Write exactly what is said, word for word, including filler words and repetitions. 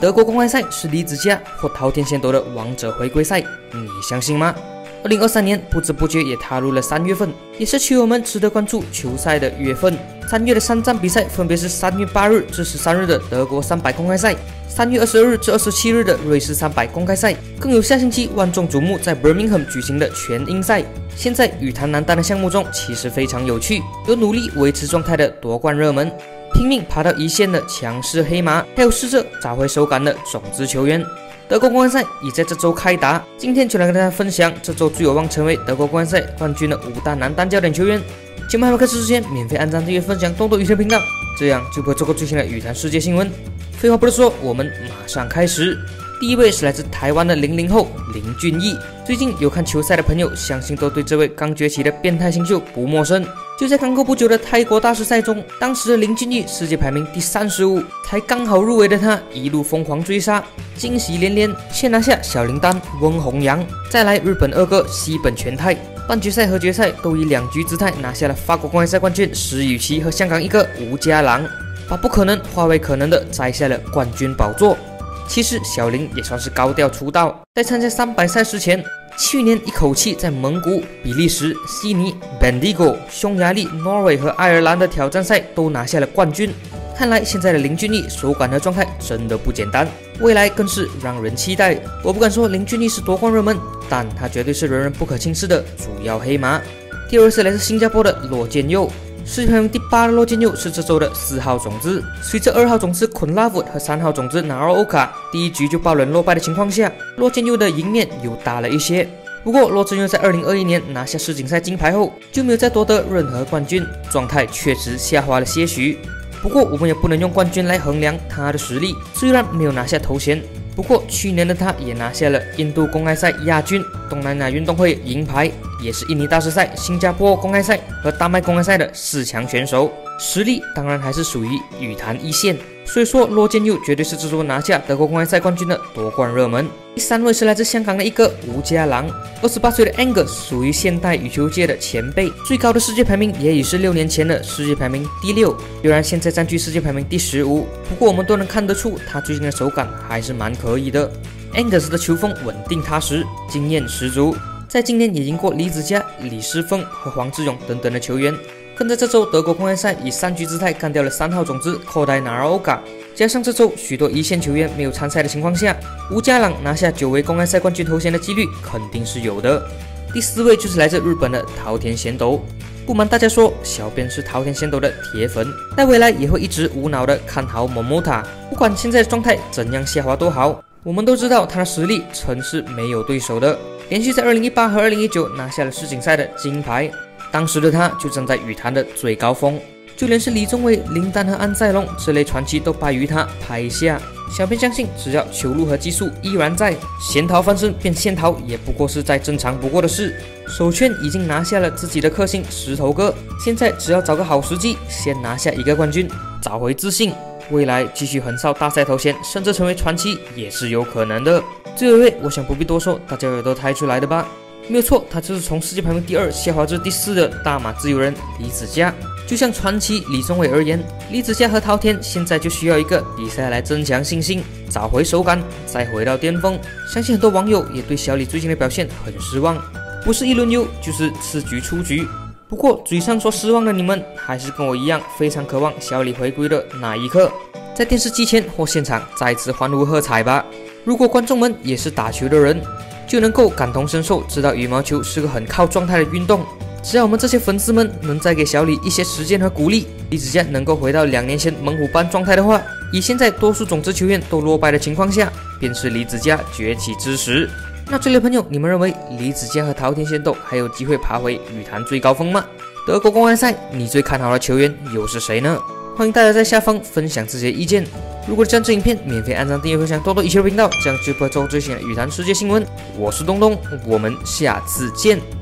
德国公开赛是李子嘉或桃田贤斗的王者回归赛，你相信吗？二零二三年不知不觉也踏入了三月份，也是球友们值得关注球赛的月份。三月的三站比赛分别是三月八日至十三日的德国三百公开赛，三月二十二日至二十七日的瑞士三百公开赛，更有下星期万众瞩目在 Birmingham 举行的全英赛。现在羽坛男单的项目中其实非常有趣，有努力维持状态的夺冠热门，拼命爬到一线的强势黑马，还有试着找回手感的种子球员。德国公开赛已在这周开打，今天就来跟大家分享这周最有望成为德国公开赛冠军的五大男单焦点球员。节目还没开始之前，免费按赞、订阅、分享东多羽坛频道，这样就不会错过最新的羽坛世界新闻。废话不多说，我们马上开始。第一位是来自台湾的零零后林俊逸，最近有看球赛的朋友，相信都对这位刚崛起的变态新秀不陌生。就在刚过不久的泰国大师赛中，当时的林俊逸世界排名第三十五，才刚好入围的他一路疯狂追杀，惊喜连连，先拿下小林丹温弘洋，再来日本二哥西本全太，半决赛和决赛都以两局姿态拿下了法国公开赛冠军石宇奇和香港一哥吴家朗，把不可能化为可能的摘下了冠军宝座。其实小林也算是高调出道，在参加三百赛事前，去年一口气在蒙古、比利时、悉尼、Bendigo、匈牙利、Norway 和爱尔兰的挑战赛都拿下了冠军。看来现在的林俊逸手感和状态真的不简单，未来更是让人期待。我不敢说林俊逸是夺冠热门，但他绝对是人人不可轻视的主要黑马。第二位是来自新加坡的罗健佑。世界排名第八的罗健佑是这周的四号种子，随着二号种子昆拉夫和三号种子纳奥欧卡第一局就爆冷落败的情况下，罗健佑的赢面又大了一些。不过罗健佑在二零二一年拿下世锦赛金牌后就没有再夺得任何冠军，状态确实下滑了些许。不过我们也不能用冠军来衡量他的实力，虽然没有拿下头衔，不过去年的他也拿下了印度公开赛亚军、东南亚运动会银牌，也是印尼大师赛、新加坡公开赛和丹麦公开赛的四强选手，实力当然还是属于羽坛一线。所以说罗健佑绝对是这周拿下德国公开赛冠军的夺冠热门。第三位是来自香港的一个吴家朗，二十八岁的 Angus 属于现代羽球界的前辈，最高的世界排名也已是六年前的世界排名第六，虽然现在占据世界排名第十五，不过我们都能看得出他最近的手感还是蛮可以的。Angus 的球风稳定踏实，经验十足，在今年也赢过李子嘉、李诗峰和黄志勇等等的球员，更在这周德国公开赛以三局姿态干掉了三号种子寇代纳尔欧嘎。加上这周许多一线球员没有参赛的情况下，吴家朗拿下久违公开赛冠军头衔的几率肯定是有的。第四位就是来自日本的桃田贤斗。不瞒大家说，小编是桃田贤斗的铁粉，在未来也会一直无脑的看好 Momota， 不管现在的状态怎样下滑都好，我们都知道他的实力曾是没有对手的，连续在二零一八和二零一九拿下了世锦赛的金牌，当时的他就站在羽坛的最高峰，就连是李宗伟、林丹和安塞龙这类传奇都败于他拍下。小编相信，只要球路和技术依然在，仙桃翻身变仙桃也不过是再正常不过的事。首圈已经拿下了自己的克星石头哥，现在只要找个好时机，先拿下一个冠军，找回自信，未来继续横扫大赛头衔，甚至成为传奇也是有可能的。最后一位，我想不必多说，大家也都猜出来的吧？没有错，他就是从世界排名第二下滑至第四的大马自由人李子嘉。就像传奇李宗伟而言，李子嘉和桃田现在就需要一个比赛来增强信心，找回手感，再回到巅峰。相信很多网友也对小李最近的表现很失望，不是一轮游就是次局出局。不过嘴上说失望的你们，还是跟我一样非常渴望小李回归的那一刻，在电视机前或现场再次欢呼喝彩吧。如果观众们也是打球的人，就能够感同身受，知道羽毛球是个很靠状态的运动。只要我们这些粉丝们能再给小李一些时间和鼓励，李子嘉能够回到两年前猛虎般状态的话，以现在多数种子球员都落败的情况下，便是李子嘉崛起之时。那这类朋友，你们认为李子嘉和桃田贤斗还有机会爬回羽坛最高峰吗？德国公开赛，你最看好的球员又是谁呢？欢迎大家在下方分享自己的意见。如果喜欢这影片，免费按赞、订阅、分享多多一球频道，这样就不会错过最新的羽坛世界新闻。我是东东，我们下次见。